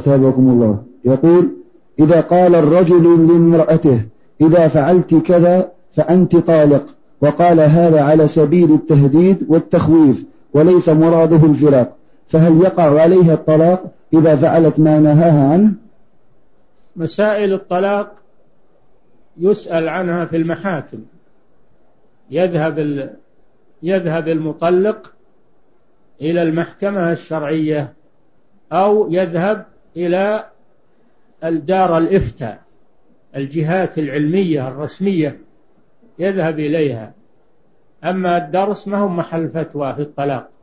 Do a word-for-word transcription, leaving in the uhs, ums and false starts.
أثابكم الله. يقول: إذا قال الرجل لامرأته: إذا فعلت كذا فأنت طالق، وقال هذا على سبيل التهديد والتخويف وليس مراده الفراق، فهل يقع عليها الطلاق إذا فعلت ما نهاها عنه؟ مسائل الطلاق يسأل عنها في المحاكم. يذهب يذهب المطلق إلى المحكمة الشرعية أو يذهب إلى الدار الإفتاء، الجهات العلمية الرسمية يذهب إليها. أما الدرس ما هو محل فتوى في الطلاق.